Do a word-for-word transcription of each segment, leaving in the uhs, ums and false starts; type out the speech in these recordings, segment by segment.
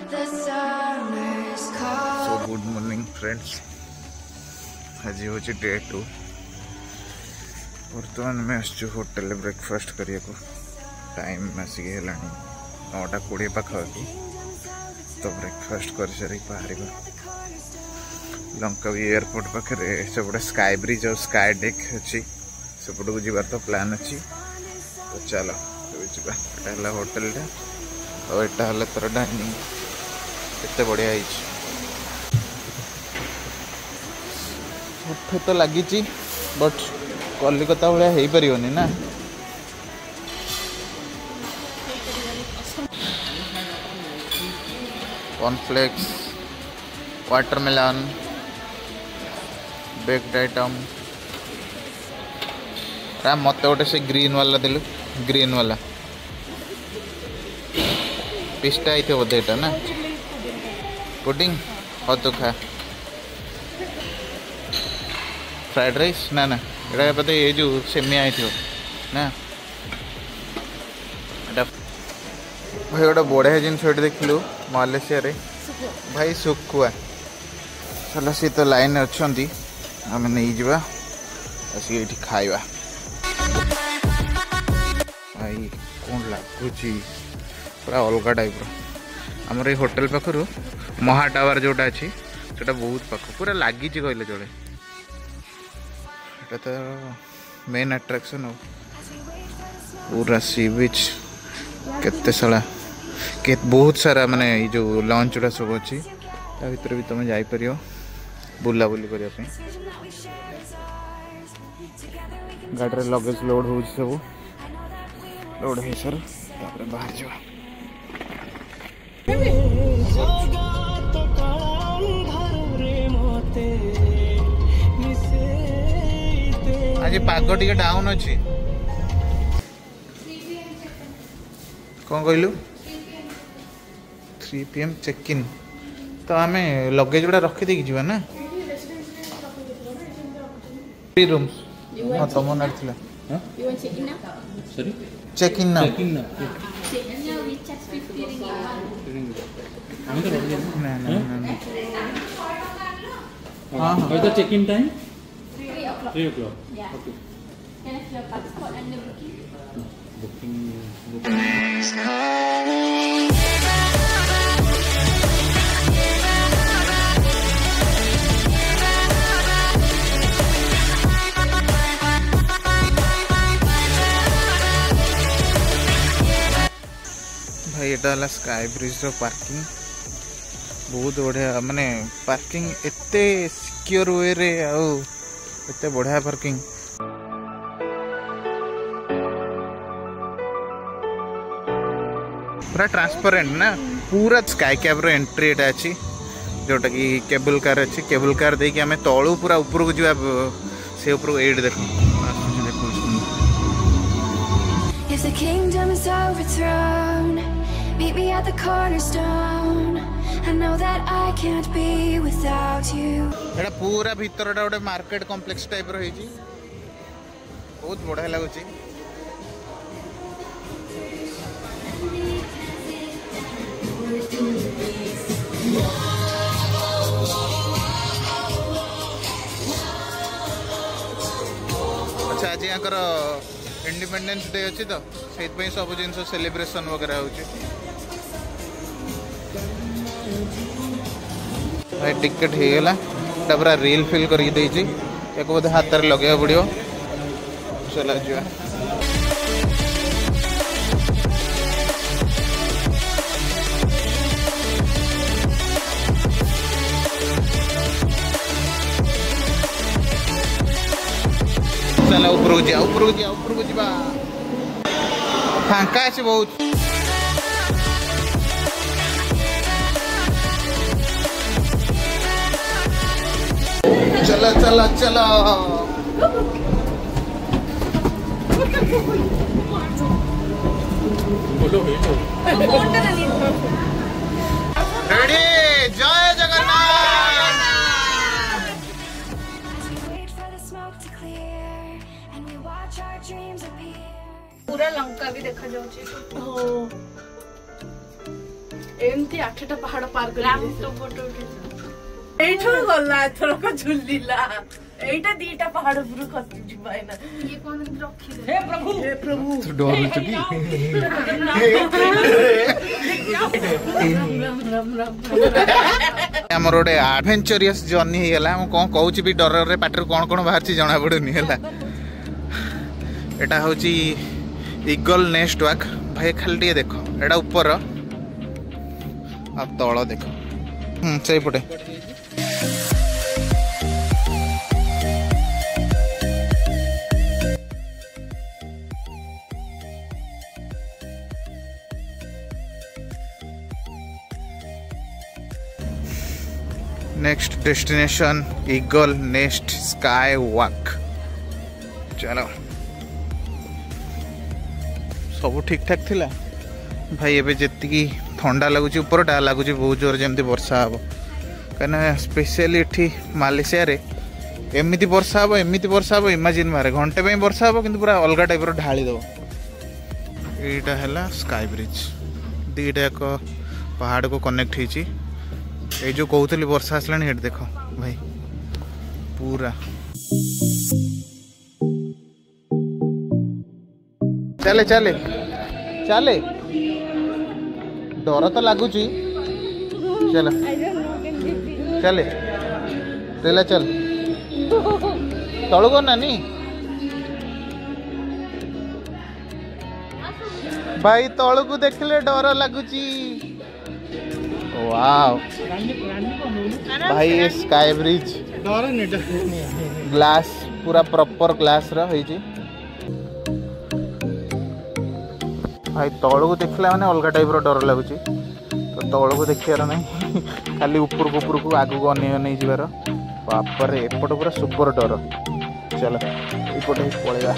So good morning friends, आज हूँ day to. बर्तमान में आसचु होटेल ब्रेकफास्ट करिया को। टाइम आसिक है नौटा कोड़े पाखापाखि, तो ब्रेकफास्ट कर सारी बाहर लंका भी एयरपोर्ट पाखे सेपटे स्काई ब्रिज और स्काई डेक अच्छी सेपट को जीवार तो प्लान अच्छी। तो चलो जावा होटेल और यहाँ है तार डाइनिंग केते बढ़िया है। तो लगी बट कलिकता भाया हो पारनी ना। Cornflakes, watermelon, baked item. मत गोटे से ग्रीन वाला दिलु, ग्रीन वाला पिस्टा आई थे बोधे एटा ना। पुडिंग हो तो खा। फ्राइड राइस ना ना एटा बोधे ये जो सेमिया आई थी ना। भाई गोटे बढ़िया जिन देखलु मालेशिया रे भाई सुखुआ। चलो सी तो लाइन अच्छा आम नहीं जावा ये खाइबा। भाई कौन लगुच पूरा अलग टाइप आमर ये होटेल पाखर महा टावर जोटा अच्छी से बहुत पाख पूरा लगी कहले चले। तो मेन अट्रैक्शन हो पूरा सी बीच केते सारा के बहुत सारा माने जो लॉन्च गुड़ा सब अच्छी भर भी तुम जापर बुलाबुली करने। गाड़ी में लगेज लोड हो सब लोड हो सर बाहर जा। आज पाग टे डाउन अच्छी कौन कहलु three P M check in. तो आम लगेज गुड़ा रखी देकी जीवा ना। थ्री रूम्स हाँ तुम ना चेक इन ना हाँ हाँ check in time three o'clock. भाई यहाँ स्काई ब्रिज रो पार्किंग बहुत बढ़िया माने पार्किंग एते सिक्योर वे रे आउ एते बढ़िया पार्किंग। पूरा ट्रांसपेरेंट ना पूरा स्काई कैब रो एंट्री एटा अच्छी जोटा कि केबल कार अच्छी। केबल कार दे कि आमे तळु पूरा ऊपर को जीवा से ऊपर को एड देखो। If the kingdom is overthrown, meet me at the cornerstone. I know that I can't be without you. एटा पूरा भीतर टा गोटे मार्केट कॉम्प्लेक्स टाइप रो हेजी बहुत बढ़िया लागुची। अच्छा आज यहाँ इंडिपेंडेंस डे अच्छी तो से सब जिन सेलिब्रेशन वगैरह हो। भाई टिकेट हो गला पूरा रील फिल करके देछि एक बोधे हाथ रे लगे पड़ो। चला जा चला ऊपर को जा ऊपर को जा ऊपर को जा फांका अच्छे बहुत। चला चला चला रेडी जय जगन्नाथ। पूरा लंका भी देखा जाउची। एमती आठटा पहाड़ पार एठू गला एथरक झुलिला एटा दीटा पहाड़ पुरु खसी जिबाइना ये कोन रखी हे प्रभु हे प्रभु तू डर चुकी हमर ओडे एडवेंचरियस जर्नी हे गेला हम कोन कहूची भी डर रे पाटर कोन कोन बाहर छी जणा पडुनी हैला एटा होची ईगल नेस्ट वॉक भाई खाली टे देखो एटा ऊपर आ तळ देखो हम सही पटे next destination eagle nest sky walk चलो सब ठीक ठाक थिला भाई एबे जेतिकी ठंडा लगुच ऊपरटा लगुच बहुत जोर जमी वर्षा हम कहीं स्पेशली एठी मालेशिया रे एमती वर्षा हम एमती वर्षा हम इमेजिन मारे घंटे पे वर्षा हम कि पूरा अलग टाइप ढाली दब यहीटा है स्काई ब्रिज दीटा एक पहाड़ को कनेक्ट होती ये जो कहते वर्षा आसला हेट देख भाई पूरा चले चले चले डर तो लगुच चल चले तेला चल तलू करना नी भाई तलू को देखले डर लगुच वाओ भाई ये स्काई ब्रिज ग्लास पूरा प्रॉपर ग्लास रही भाई तौल को देखला माने अलग टाइप डर लगुच तो तौल को देखार ना खाली ऊपर को ऊपर को आगू को अने अने जीवार बापर एपट पूरा सुपर डर चलो एपटे पलैया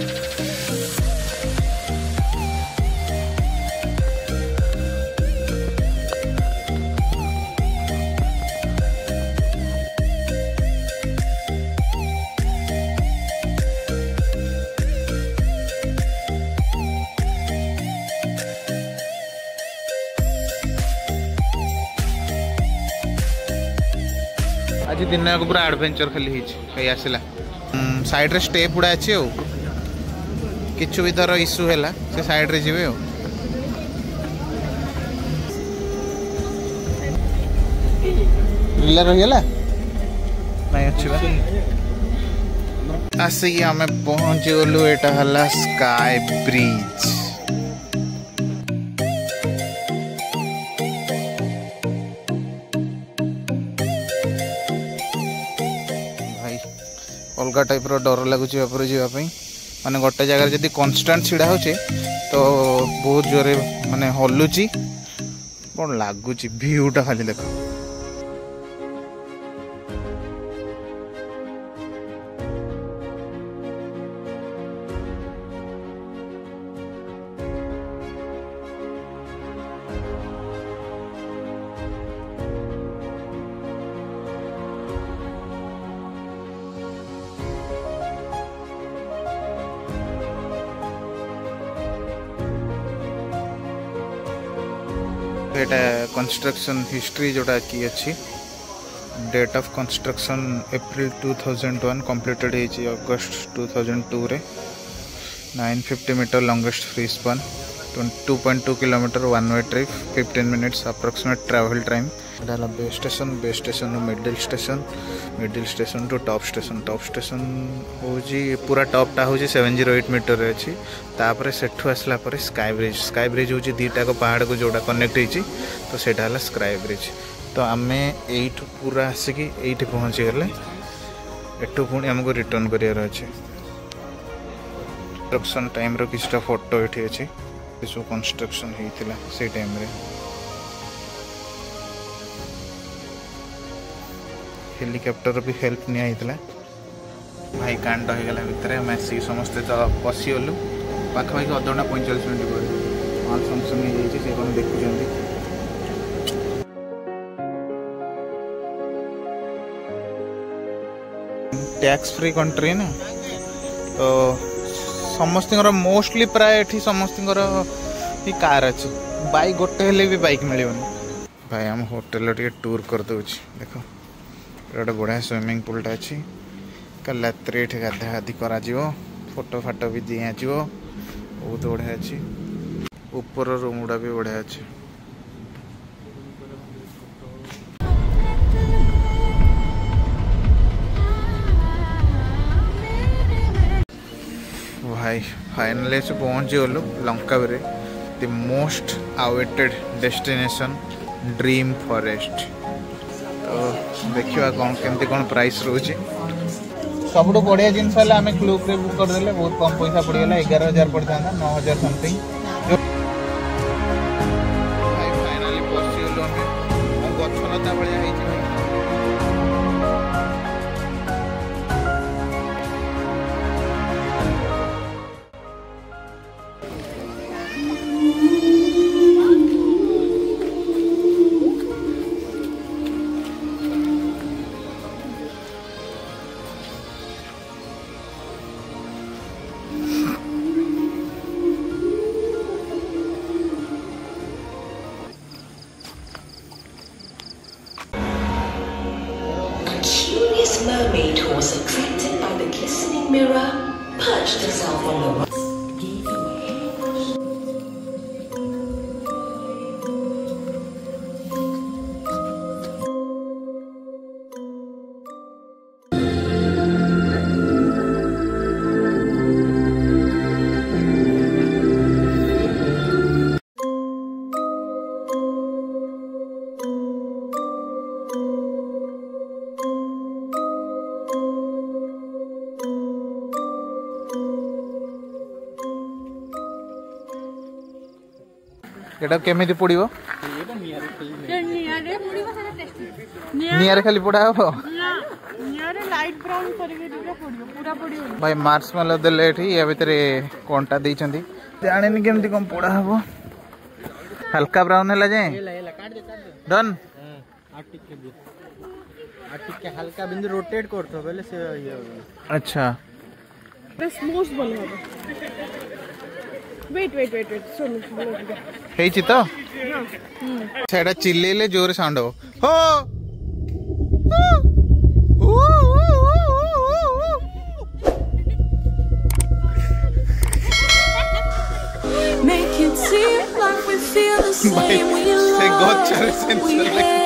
आज दिन को पूरा एडवेंचर खाली कहीं आसला साइड रे स्टेप गुड़ा अच्छे किछु भी धर इश्यू है से साइड रे जीवे रिला रहीगला नहीं अच्छी बात आसिक आम पहुँच गलु यहाँ स्काई ब्रिज अलग टाइप डर लगुच जावाई माने गोटे जगह जब कन्स्टांट छिड़ा हो तो बहुत जोरे माने हलुची कौन लगुच भ्यूटा खाली देख एटा कंस्ट्रक्शन हिस्ट्री जोटा की अच्छी date of construction April two thousand one completed है अगस्त टू थाउजेंड टू रे nine fifty metre longest free span two point two kilometre one way trip fifteen minutes approximate travel time एटा base station base station middle station middle station to top station top station हूँ पूरा टॉपटा हूँ seven zero eight metre अच्छी तापर सेठू आसला पर sky bridge sky bridge हूँ दीटा को पहाड़ को जोड़ा कनेक्ट होती तो सेटा है स्काई ब्रिज तो आम एठू पूरा आसिक ये पहुँची गले एठू पुणी आमको रिटर्न करार अच्छे कंस्ट्रक्शन टाइम रो किछटा फोटो ये अच्छी सब कंस्ट्रक्शन होता से टाइम रे हेलिकॉप्टर भी हेल्प निया भाई कांड हो गला भितर आम आसिक समस्ते तो पशिगलु पाखापाखि अधघंटा पैंतालीस मिनट पर माल फंक्शन हो देखुं टैक्स फ्री कंट्री ना तो समस्त मोस्टली प्राय समस्त कार अच्छे बाइक गोटे हेले भी बाइक मिलनी भाई आम होटेल टे टूर कर दूची देख गोटे बढ़िया स्विमिंग पूलटा अच्छी कल रात ये गाधा गाधी कर फोटो फाटो भी दिया बहुत बढ़िया अच्छी ऊपर रूम गुड़ा भी बढ़िया अच्छे भाई फाइनली से पहुँची गलु Langkawi the most awaited destination dream forest तो देखिए कौन केमती कौन प्राइस रोचे सब बढ़िया जिनस आम क्लूक रे बुक करदे बहुत कम पैसा पड़गला एगार हजार पड़ता नौ हजार समथिंग फाइनाली पशिगलु आम गछलता भाया mermaid was attracted by the glistening mirror, perched herself on the rock, gave away. एटा केमिति पड़िबो नियारे खाली पड़ा हो नियारे लाइट ब्राउन करके दिबे पड़ियो पूरा पड़ियो भाई मार्शमेलो देले एठी या भितरे कोनटा दैछंती जानेनी केमिति कम पड़ा हबो हल्का ब्राउन हैला जे डन आटिक के आटिक के हल्का बिंदु रोटेट करथो बेले से ये अच्छा स्मूथ बन हबो वेट वेट वेट वेट सुन हे छि तो सेडा चिल्लेले जोर साउंड हो Make it seem like we feel the same. We love, we hate.